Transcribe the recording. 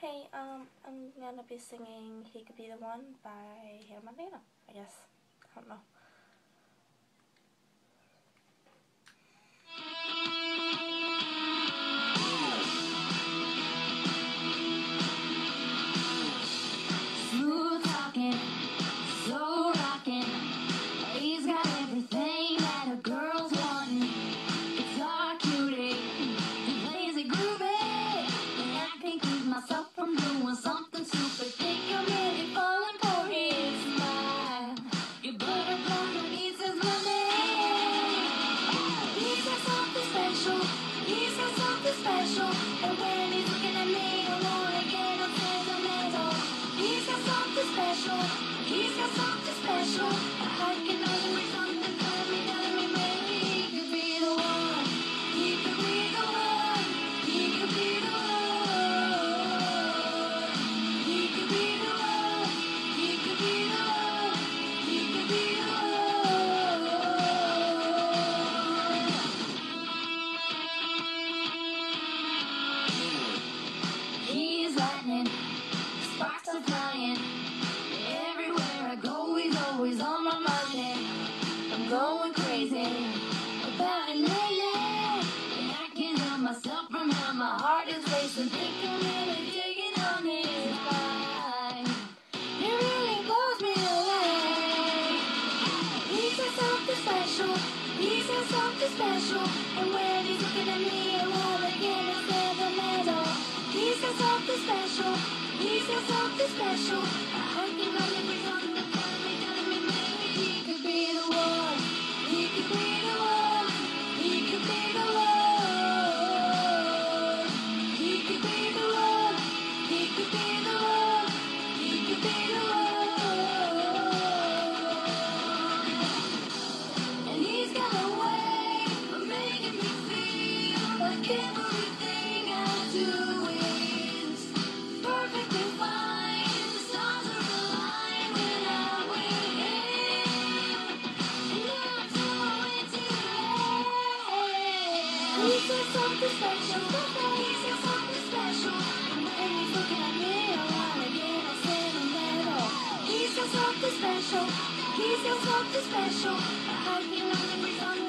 Hey, I'm gonna be singing He Could Be the One by Hannah Montana, I guess. I don't know. Smooth talking, slow rocking. He's got everything that a girl's wanting. Guitar cutie, he plays it groovy, and I can't keep myself from doing something stupid. Think I'm really falling for his smile. Your butterfly when he says my name. He's got something special. He's got something special, and when he's looking at me, I wanna get on sentimental. He's got something special. He's got something special. I can only something telling me maybe he could be the one. He could be the one. He could be the one. He could be the one. He could be the one. He could be the one. He's lightning, sparks are flying. Everywhere I go, he's always on my mind. I'm going crazy about him lately, and I can't help myself from how my heart is racing. Think I'm really digging on his vibe. It really blows me away. He's got something special. He's got something special, and when he's looking at me, I wanna get a sentimental. He's got something special. He's got something special. I can only bring something telling me maybe he could be the one. He could be the one. He could be the one. He could be the one. He could be the one. He could be the one. And he's got a way of making me feel like everything I do is perfectly fine. The stars are aligned when I'm with him. And I'm so into it. He's got something special. He's got something special. And when he's looking at me, I wanna get a sentimental. He's got something special. He's got something special. I can only bring something